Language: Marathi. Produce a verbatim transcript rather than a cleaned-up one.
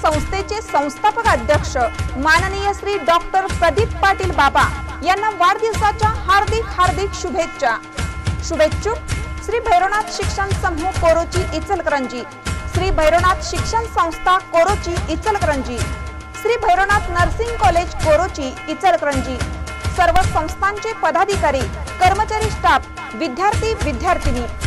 संस्थेचे संस्थापक अध्यक्ष माननीय श्री डॉक्टर प्रदीप पाटील बाबा यांना वाढदिवसाच्या हार्दिक हार्दिक शुभेच्छा। शुभेच्छुक श्री भैरवनाथ शिक्षण समूह कोरोची इचलकरंजी, श्री भैरवनाथ शिक्षण संस्था कोरोची इचलकरंजी, श्री भैरवनाथ नर्सिंग कॉलेज कोरोची इचलकरंजी, सर्व संस्थांचे पदाधिकारी, कर्मचारी, स्टाफ, विद्यार्थी विद्यार्थिनी